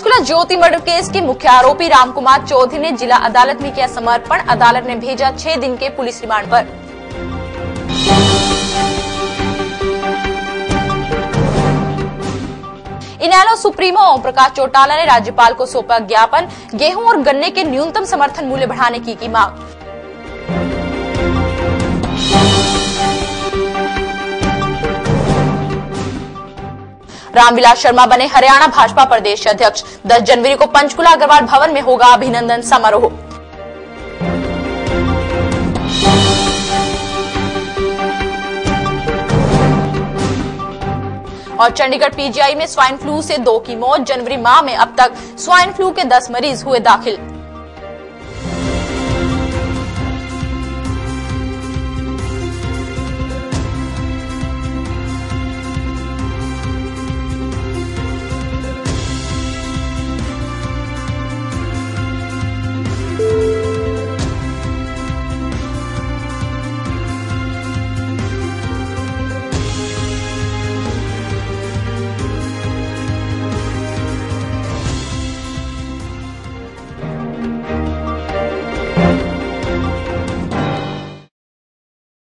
पंचकुला ज्योति murder case के मुख्य आरोपी रामकुमार चौधरी ने जिला अदालत में किया समर्पण। अदालत ने भेजा 6 दिन के पुलिस रिमांड पर। इनेलो सुप्रीमो ओम प्रकाश चौटाला ने राज्यपाल को सौंपा ज्ञापन। गेहूं और गन्ने के न्यूनतम समर्थन मूल्य बढ़ाने की मांग। रामविलास शर्मा बने हरियाणा भाजपा प्रदेश अध्यक्ष। 10 जनवरी को पंचकुला अग्रवाल भवन में होगा अभिनंदन समारोह। और चंडीगढ़ पीजीआई में स्वाइन फ्लू से 2 की मौत। जनवरी माह में अब तक स्वाइन फ्लू के 10 मरीज हुए दाखिल।